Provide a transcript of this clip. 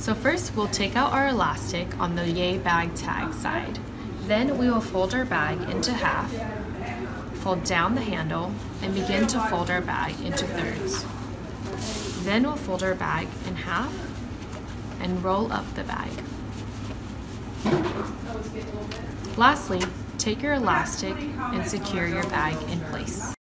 So first we'll take out our elastic on the YaYbag tag side. Then we will fold our bag into half, fold down the handle, and begin to fold our bag into thirds. Then we'll fold our bag in half and roll up the bag. Lastly, take your elastic and secure your bag in place.